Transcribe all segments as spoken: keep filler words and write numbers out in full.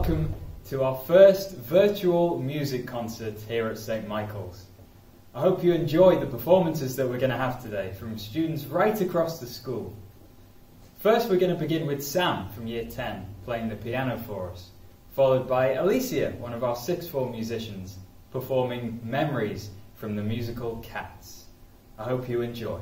welcome to our first virtual music concert here at Saint Michael's. I hope you enjoyed the performances that we're going to have today from students right across the school. First, we're going to begin with Sam from Year ten playing the piano for us, followed by Alicia, one of our sixth form musicians, performing Memories from the musical Cats. I hope you enjoy.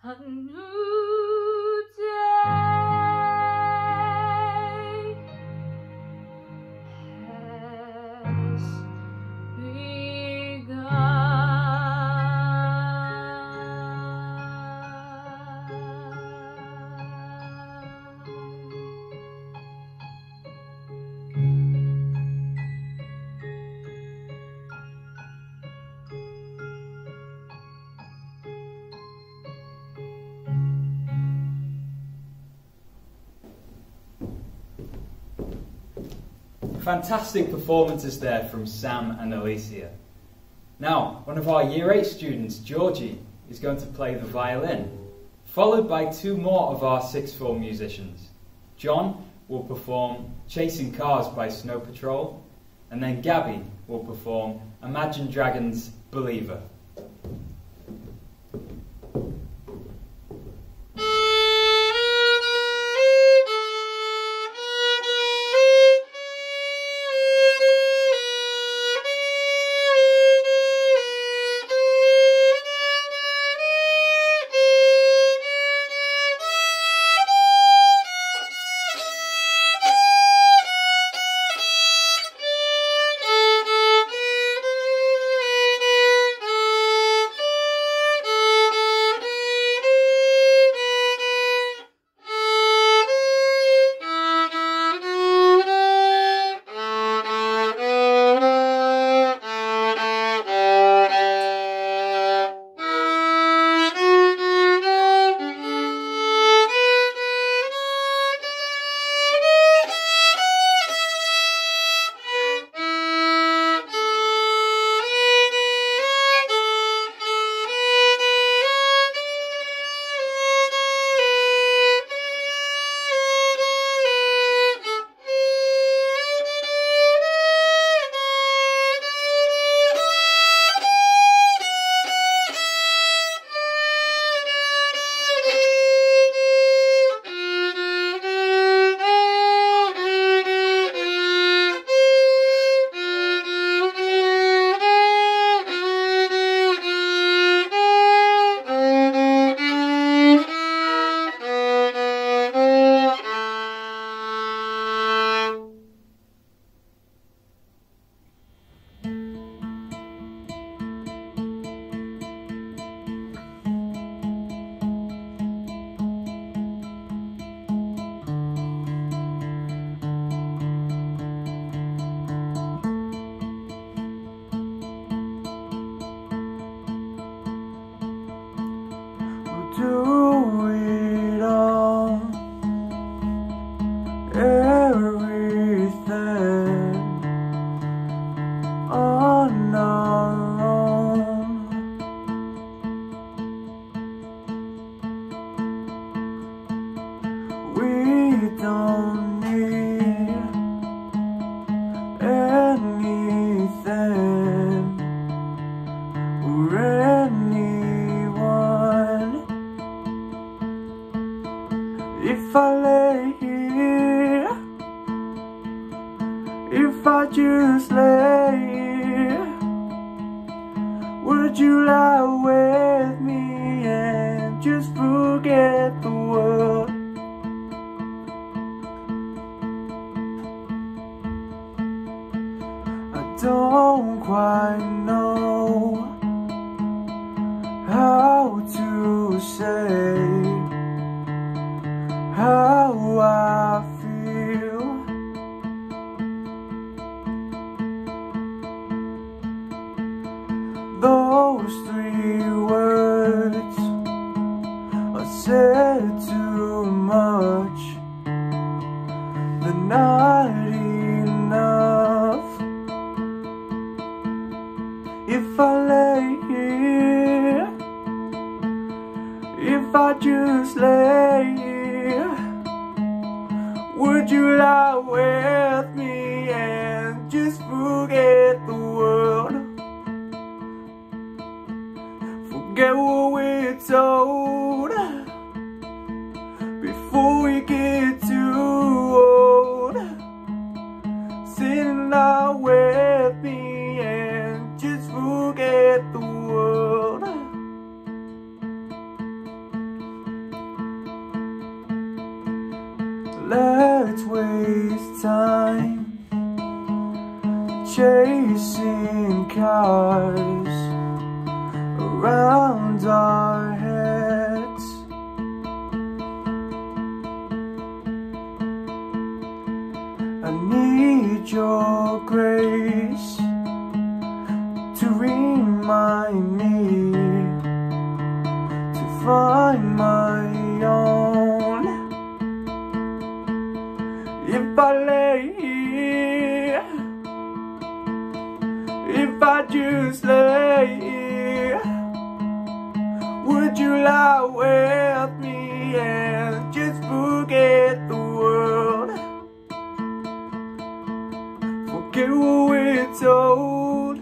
A new day has begun. Fantastic performances there from Sam and Alicia. Now, one of our Year eight students, Georgie, is going to play the violin, followed by two more of our sixth form musicians. John will perform Chasing Cars by Snow Patrol, and then Gabby will perform Imagine Dragons' Believer. Do it all, everything on our own. We don't need anything or anyone. If I lay here, if I just lay here, would you lie with me and just forget the world? I don't quite know how to say how I feel. Those three words are said too much. They're not enough. If I lay here, if I just lay here, would you lie with me and just forget the world? Forget what we're told before we get too old. Sitting out with me and just forget the world. chasing cars around our heads. I need your grace to remind me to find my own. If I lay here, if I just lay here, would you lie with me and just forget the world? Forget what we're told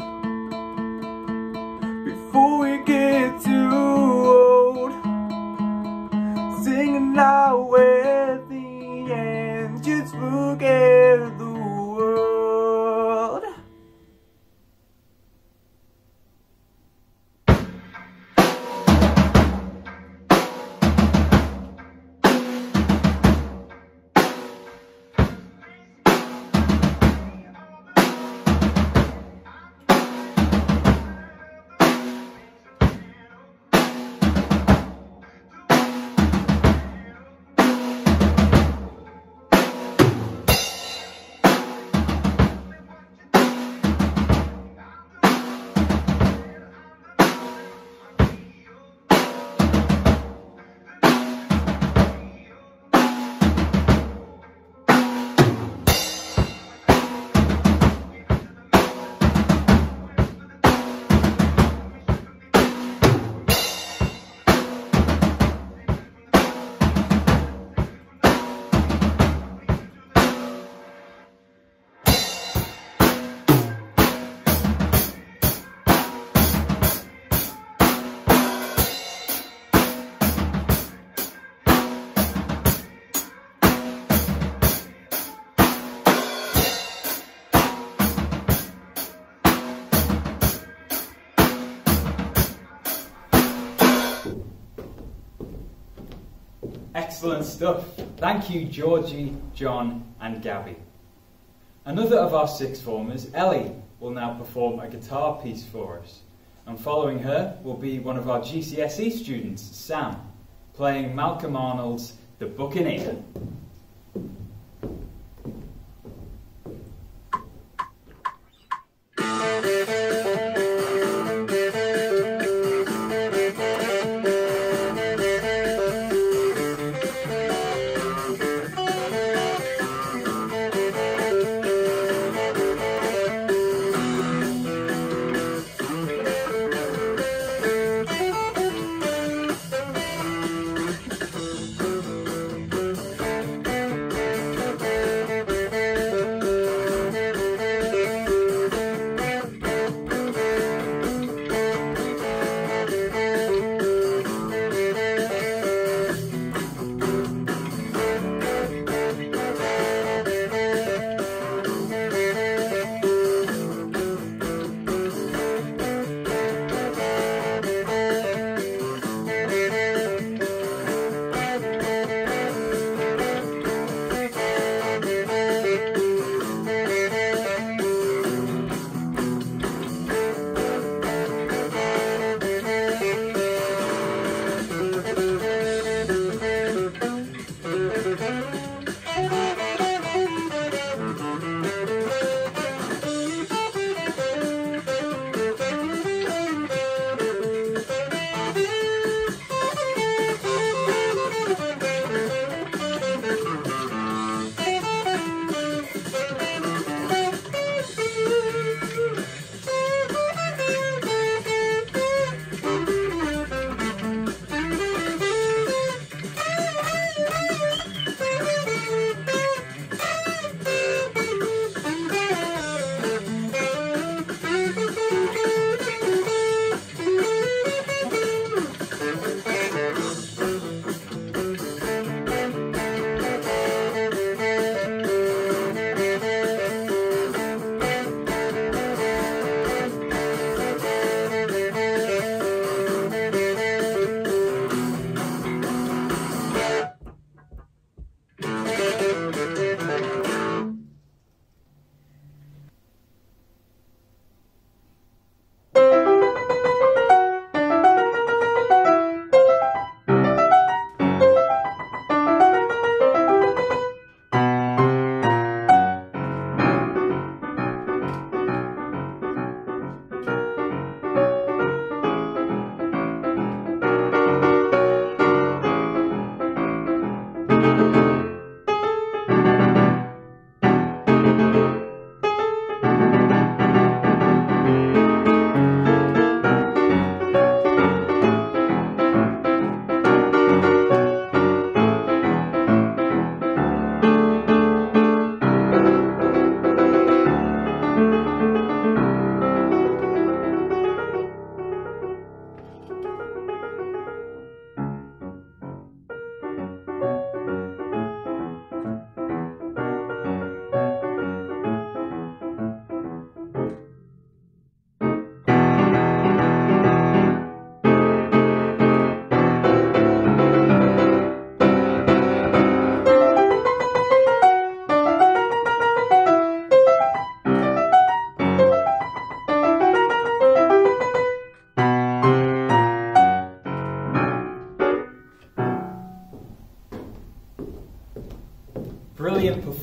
before we get too old. Singing out with me and just forget the world. Excellent stuff. Thank you, Georgie, John and Gabby. Another of our sixth formers, Ellie, will now perform a guitar piece for us. And following her will be one of our G C S E students, Sam, playing Malcolm Arnold's The Buccaneer.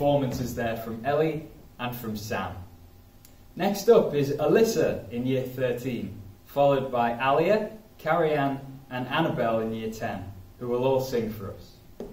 performances there from Ellie and from Sam. Next up is Alyssa in Year thirteen, followed by Alia, Carrie-Anne and Annabelle in Year ten, who will all sing for us.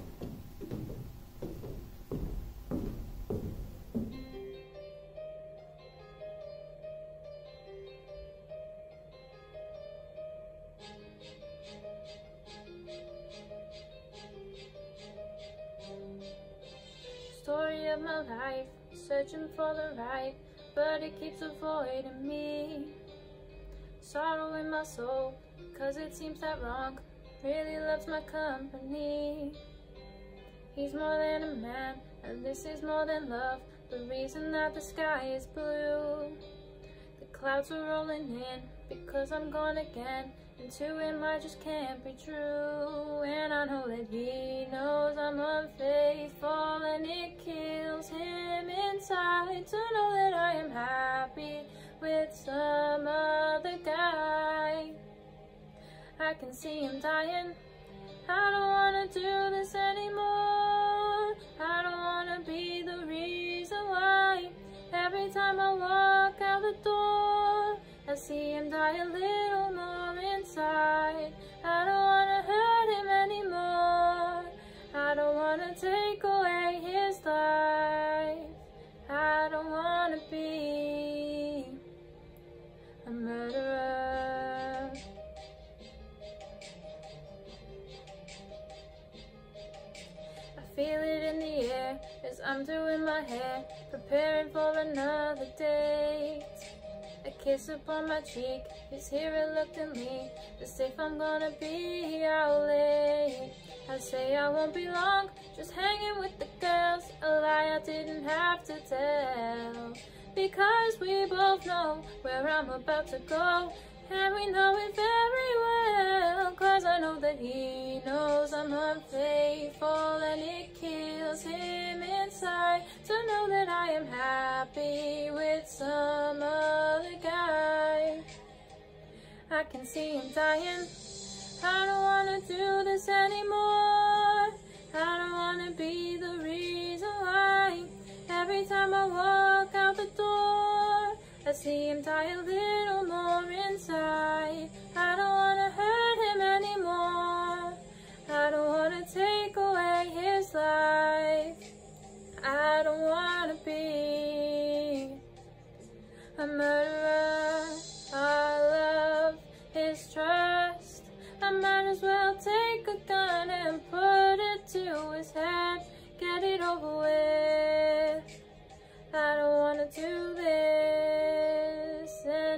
Story of my life, searching for the right, but it keeps avoiding me. Sorrow in my soul, cause it seems that wrong really loves my company. He's more than a man, and this is more than love, the reason that the sky is blue. The clouds are rolling in, because I'm gone again, and to him I just can't be true. And I know that he knows I'm unfaithful, and it kills him inside to know that I am happy with some other guy. I can see him dying, I don't wanna do this anymore. I don't wanna be the reason why every time I walk out the door I see him die a little more inside. I don't wanna hurt him anymore. I don't wanna take away his life. I don't wanna be a murderer. I feel it in the air as I'm doing my hair, preparing for another date. A kiss upon my cheek, he's here reluctantly, as if I'm gonna be out late. I say I won't be long, just hanging with the girls, a lie I didn't have to tell. Because we both know where I'm about to go, and we know it very well. Cause I know that he knows I'm unfaithful, and it kills him inside to know that I am happy with some other guy. I can see him dying, I don't wanna do this anymore. I don't wanna be the reason why every time I walk out the door I see him die a little more inside. I don't wanna hurt him anymore. I don't wanna take away his life. I don't wanna be a murderer. I love his trust. I might as well take a gun and put it to his head. Get it over with. I don't wanna do this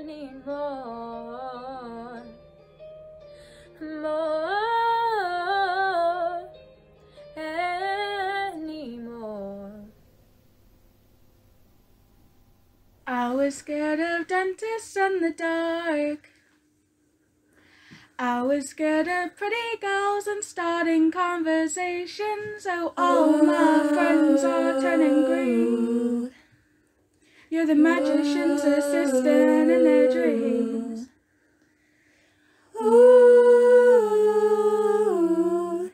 anymore. More anymore. I was scared of dentists in the dark. I was scared of pretty girls and starting conversations. Oh, all my friends are turning green. You're the magician's assistant in their dreams. Ooh,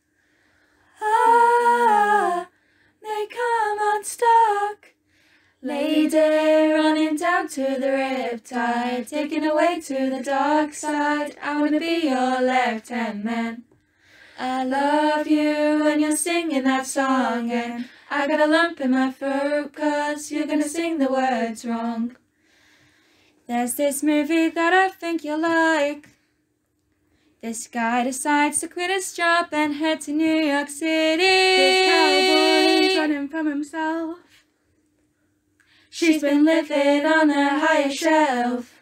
ah, they come unstuck. Lady running down to the riptide, taken away to the dark side. I wanna be your left-hand man. I love you when you're singing that song, and I got a lump in my throat cause you're gonna sing the words wrong. There's this movie that I think you'll like. This guy decides to quit his job and head to New York City. This cowboy's running from himself. She's been living on a higher shelf.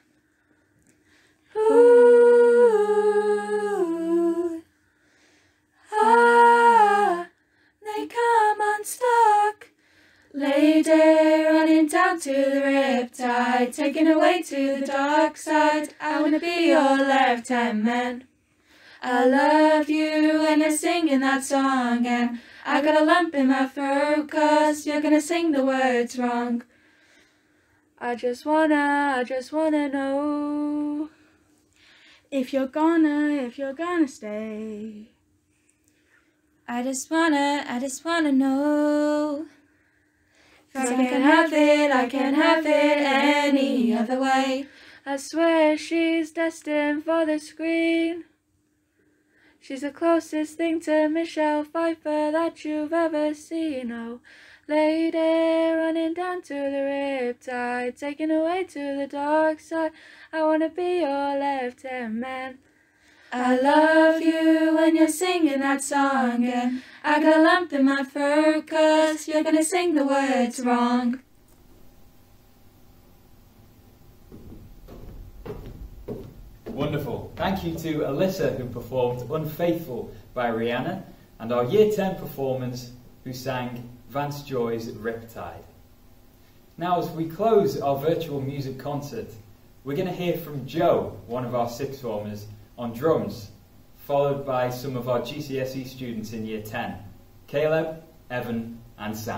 Ooh, ah, they come unstuck. Lady running down to the riptide, taken away to the dark side. I wanna be your left-hand man. I love you when you're singing that song, and I got a lump in my throat cause you're gonna sing the words wrong. I just wanna, I just wanna know if you're gonna, if you're gonna stay. I just wanna, I just wanna know 'Cause I can't have it, I can't have it any other way. I swear she's destined for the screen. She's the closest thing to Michelle Pfeiffer that you've ever seen. Oh, lady, running down to the riptide, taken away to the dark side. I wanna be your left-hand man. I love you when you're singing that song, and I got a lump in my throat 'cause you're gonna sing the words wrong. Wonderful. Thank you to Alyssa, who performed Unfaithful by Rihanna, and our Year ten performers who sang Vance Joy's Riptide. Now, as we close our virtual music concert, we're going to hear from Joe, one of our sixth formers, on drums, followed by some of our G C S E students in Year ten, Caleb, Evan and Sam.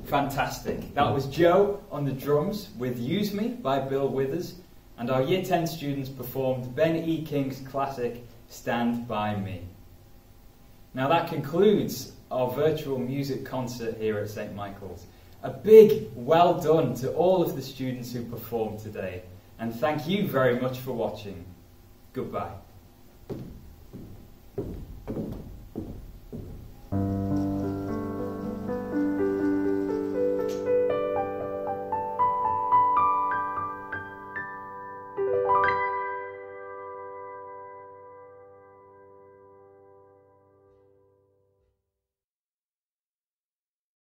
Fantastic. That was Joe on the drums with Use Me by Bill Withers, and our Year ten students performed Ben E. King's classic Stand By Me. Now that concludes our virtual music concert here at Saint Michael's. A big well done to all of the students who performed today, and thank you very much for watching. Goodbye.